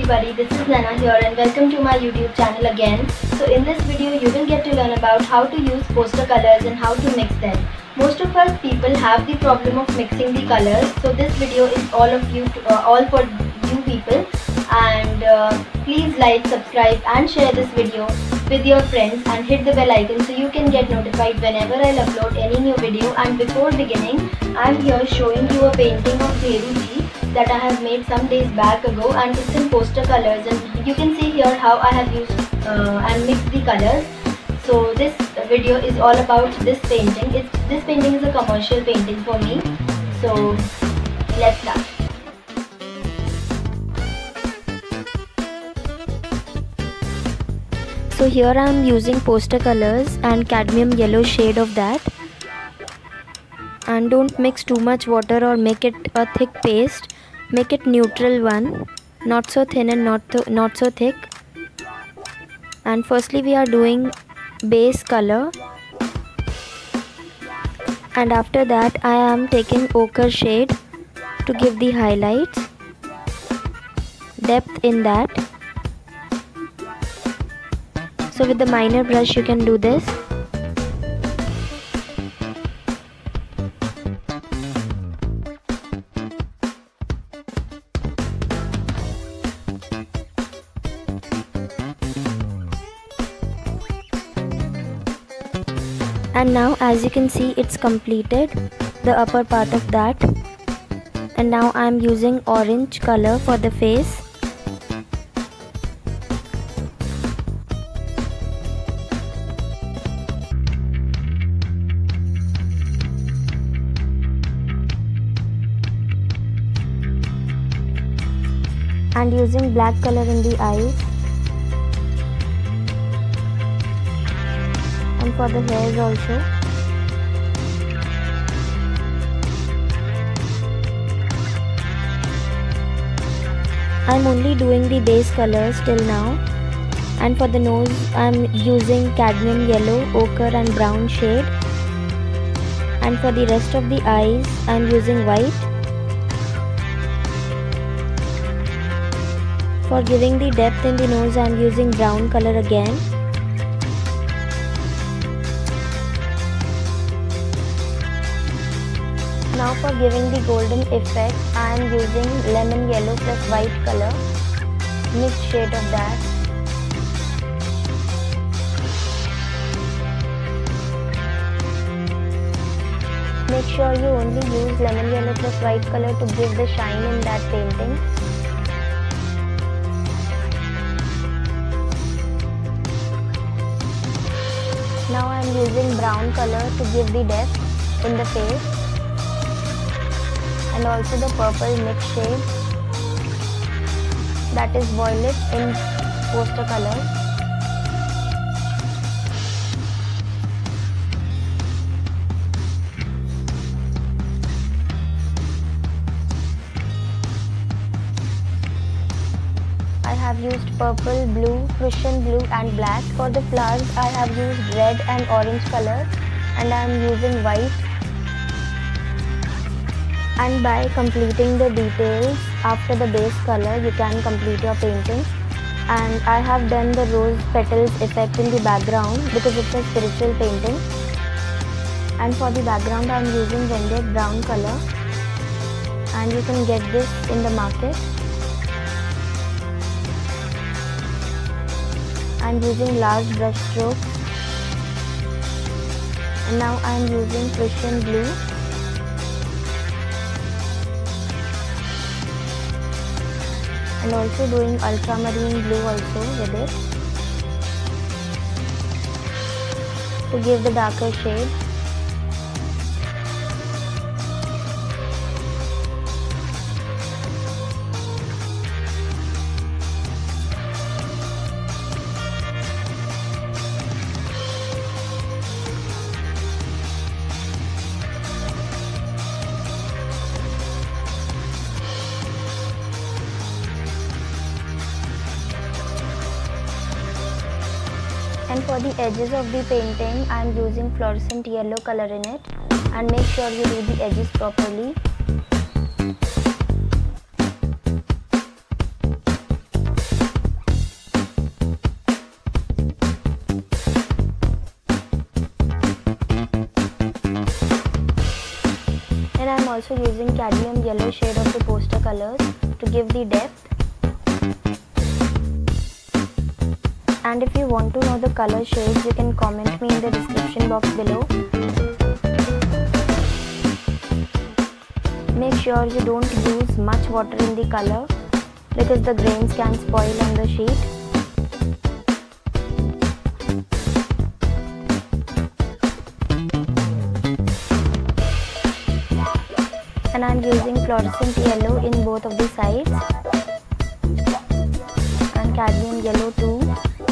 everybody, this is Nana here and welcome to my YouTube channel again. So in this video you will get to learn about how to use poster colors and how to mix them. Most of us people have the problem of mixing the colors, so this video is all for you people, and please like, subscribe and share this video with your friends and hit the bell icon so you can get notified whenever I'll upload any new video. And before beginning, I'm here showing you a painting of Theruji that I have made some days back ago, and it's in poster colors, and you can see here how I have used and mixed the colors. So this video is all about this painting. This painting is a commercial painting for me. So let's start. So here I am using poster colors and cadmium yellow shade of that. And don't mix too much water or make it a thick paste. Make it neutral one, not so thin and not so thick. And firstly we are doing base color, and after that I am taking ochre shade to give the highlights, depth in that. So with the minor brush you can do this. And now as you can see, it's completed, the upper part of that. And now I am using orange color for the face. And using black color in the eyes. And for the hairs also. I'm only doing the base colors till now. And for the nose I'm using cadmium yellow, ochre and brown shade. And for the rest of the eyes I'm using white. For giving the depth in the nose I'm using brown color again. Now for giving the golden effect, I am using lemon yellow plus white color, mixed shade of that. Make sure you only use lemon yellow plus white color to give the shine in that painting. Now I am using brown color to give the depth in the face. And also the purple mix shade, that is violet in poster color. I have used purple, blue, Prussian blue and black. For the flowers I have used red and orange color, and I am using white. And by completing the details after the base color, you can complete your painting. And I have done the rose petals effect in the background because it's a spiritual painting. And for the background I am using rendered brown color, and you can get this in the market. I'm using large brush strokes. And now I am using Prussian blue. And also doing ultramarine blue also with it to give the darker shade. And for the edges of the painting, I am using fluorescent yellow color in it, and make sure you do the edges properly. And I am also using cadmium yellow shade of the poster colors to give the depth. And if you want to know the color shades, you can comment me in the description box below. Make sure you don't use much water in the color because the grains can spoil on the sheet. And I am using fluorescent yellow in both of the sides and cadmium yellow too.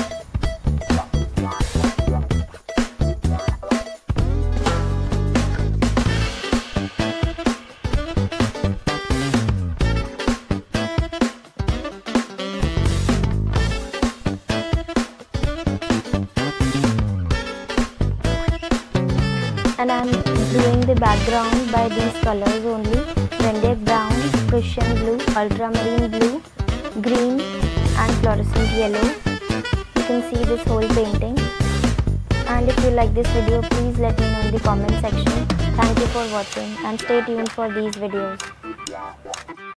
And I am doing the background by these colors only: Rendeck brown, Prussian blue, ultramarine blue, green and fluorescent yellow. You can see this whole painting. And if you like this video, please let me know in the comment section. Thank you for watching and stay tuned for these videos.